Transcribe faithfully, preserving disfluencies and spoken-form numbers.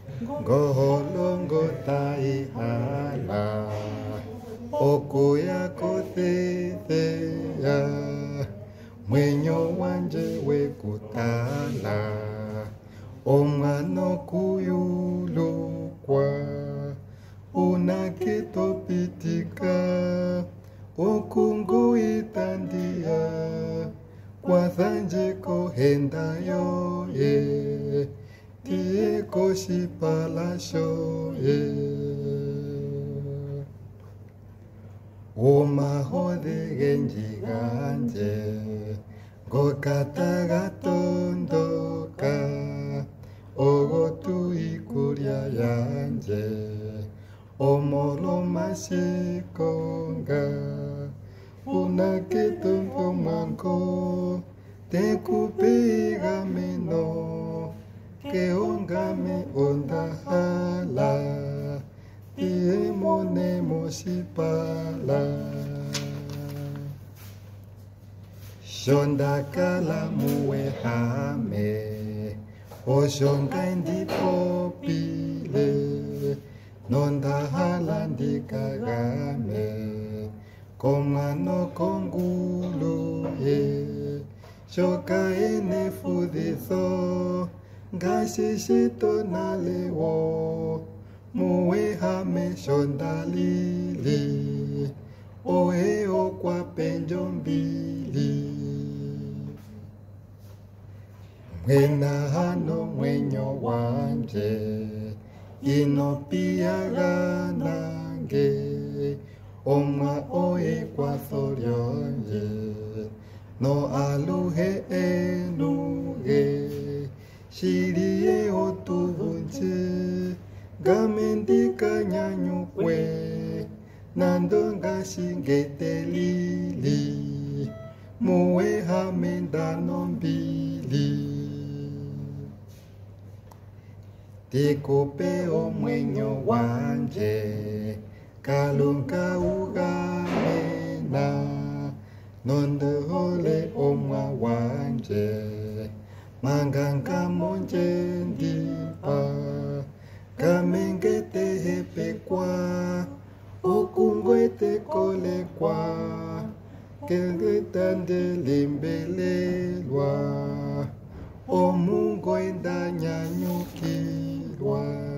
Goholongo tai hala Okuya kothethea Mwenyo wanje wekutala Omwana kuyulukwa Unakitopitika Okungu itandia Kwathanje kohenda yo ye Tie koshipalasho ye Omahode genji ganje Gokata gatondoka Ogotu ikuria yanje Omolo masikonga Unaketompo manko Te kupiga mino Que ongame ondahala Tie mone mosipala Shonda kala muwe hame O shonga ndi popile Nonda hala ndi kagame Komano kongulu ye Shoka ene fudizo Gashishito nalewo Muwe hame shondalili Oe o kwa penjombili Mwena hano mwenyo wanje Inopia ganange Oma oe kwa thorionje No aluhe enuge Shirie otubunche Gamendika nyanyukwe Nandonga shingete lili Muwe hamenda nombili Tikope o mwenyo wanje Kalunga ugamena Nonde hole omwa wanje Manganga monje ndipa Kamengete hepe kwa Okungwete kole kwa Kengetande limbelelwa Omungo enda nyanyukirwa